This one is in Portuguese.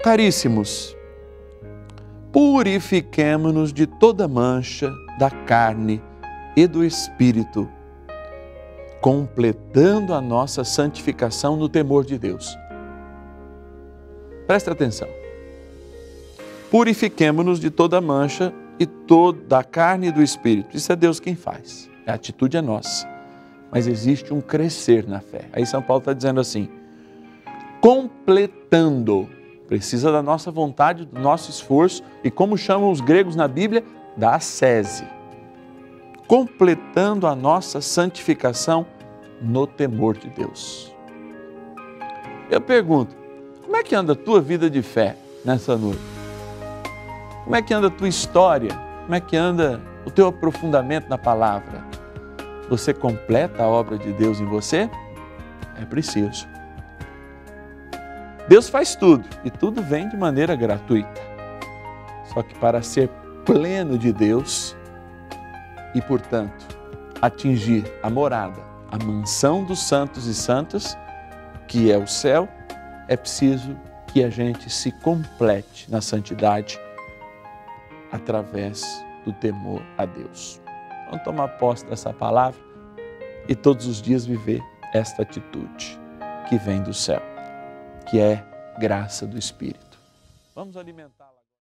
Caríssimos, purifiquemo-nos de toda mancha da carne e do espírito, completando a nossa santificação no temor de Deus. Presta atenção. Purifiquemo-nos de toda mancha e toda a carne e do espírito. Isso é Deus quem faz. A atitude é nossa. Mas existe um crescer na fé. Aí São Paulo está dizendo assim, completando. Precisa da nossa vontade, do nosso esforço e, como chamam os gregos na Bíblia, da ascese. Completando a nossa santificação no temor de Deus. Eu pergunto, como é que anda a tua vida de fé nessa noite? Como é que anda a tua história? Como é que anda o teu aprofundamento na palavra? Você completa a obra de Deus em você? É preciso. Deus faz tudo e tudo vem de maneira gratuita. Só que para ser pleno de Deus e, portanto, atingir a morada, a mansão dos santos e santas, que é o céu, é preciso que a gente se complete na santidade através do temor a Deus. Vamos tomar posse dessa palavra e todos os dias viver esta atitude que vem do céu, que é graça do Espírito. Vamos alimentar.